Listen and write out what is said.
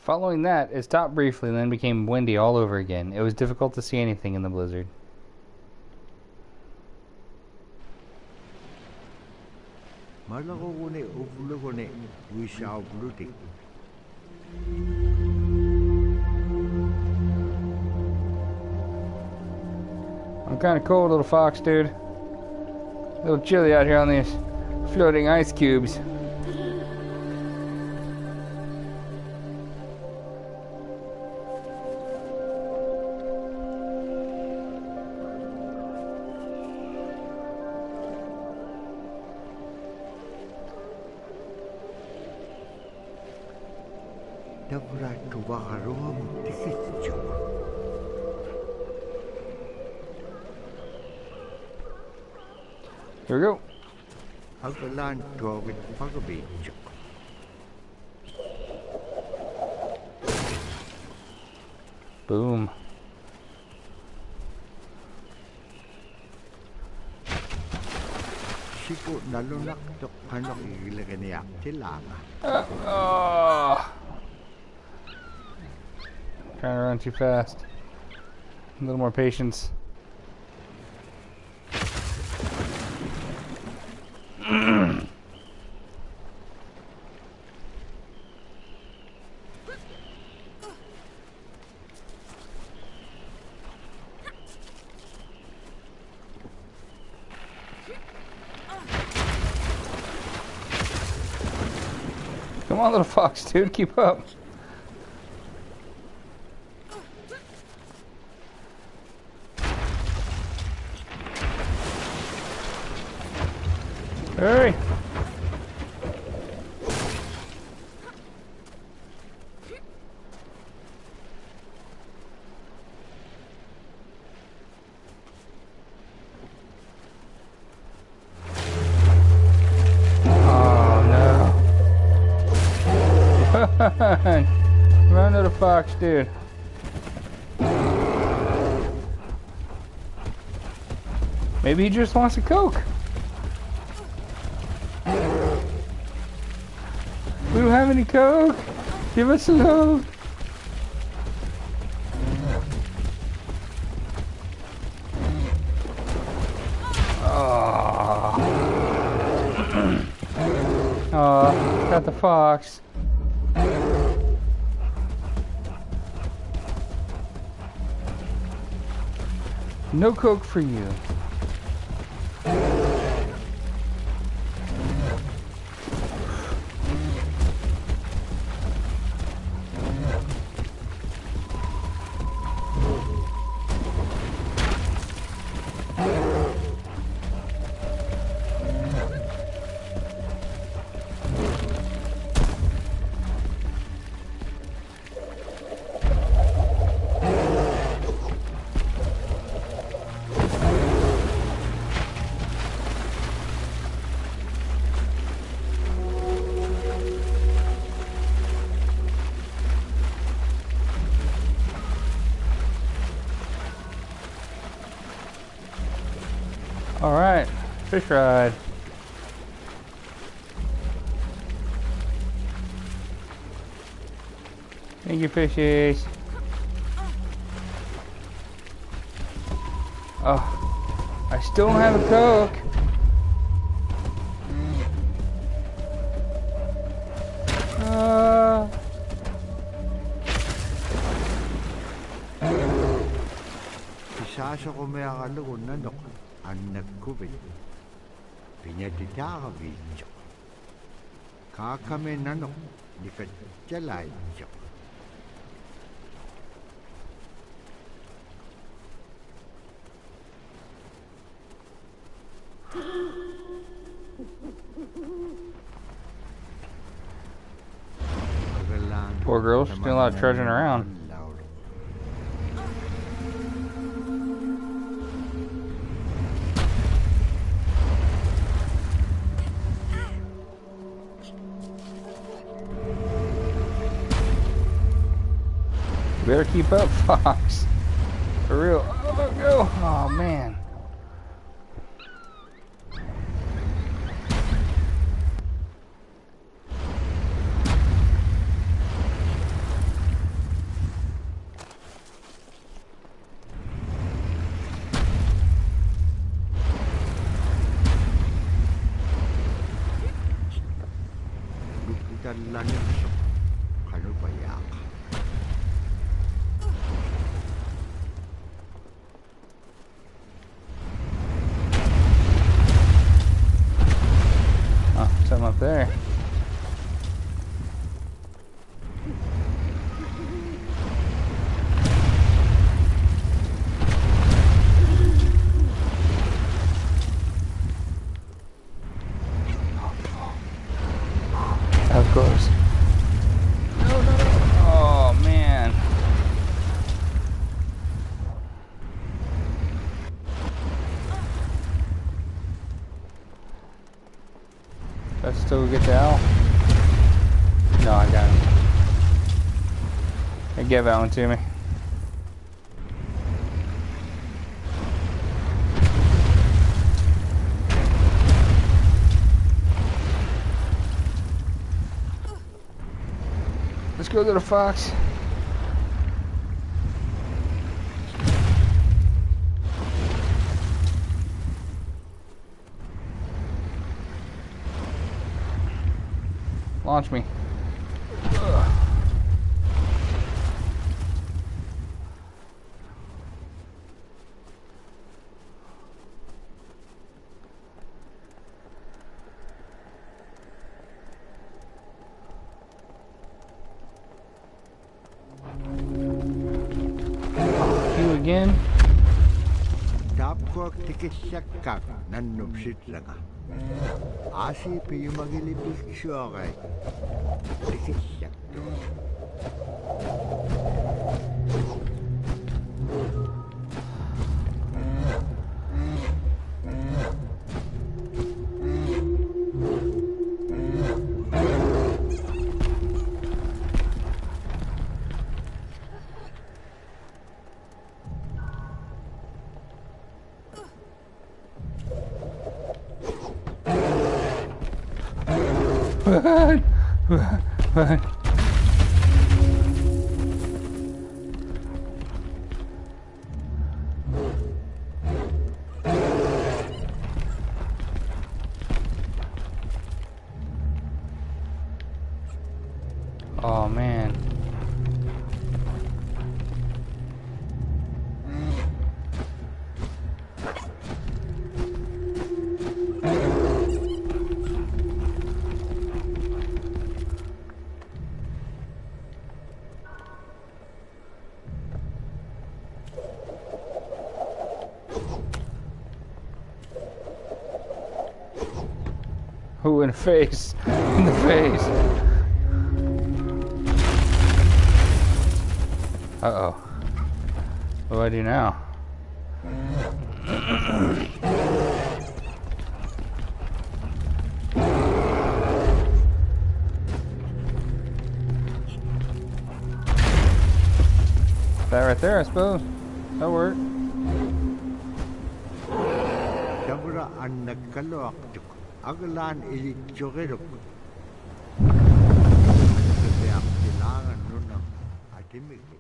Following that, it stopped briefly and then became windy all over again. It was difficult to see anything in the blizzard. I'm kind of cold, little fox, dude. A little chilly out here on these floating ice cubes. Here we go. Boom. Trying to run too fast. A little more patience. Come on, little fox, dude, keep up. Hurry! Run to the fox, dude. Maybe he just wants a Coke. We don't have any Coke. Give us a Coke. Oh, got the fox. No Coke for you. Alright, fish ride. Thank you, fishies. Oh, I still don't have a Coke. Poor girl, she's doing a lot of trudging around. Better keep up, Fox. For real. Oh, go. Oh, man. lanipsok kanupayak. Oh, something up there. That was close. No, no, no. Oh, man. Let's still get the owl. No, I got him. Hey, give that one to me. Let's go to the fox. Launch me. Ugh. You again? Tapko tikisakak nanupsit langa. Asi piyumagilipik syokay. Tikisak to. Run! Run! Run! Oh man. Ooh, in the face. In the face. Uh-oh. What do I do now? That right there, I suppose. That'll work. Dabra ang nagkalawak agalan ilitsyogerok. Kaya kailangan nun ng atimig.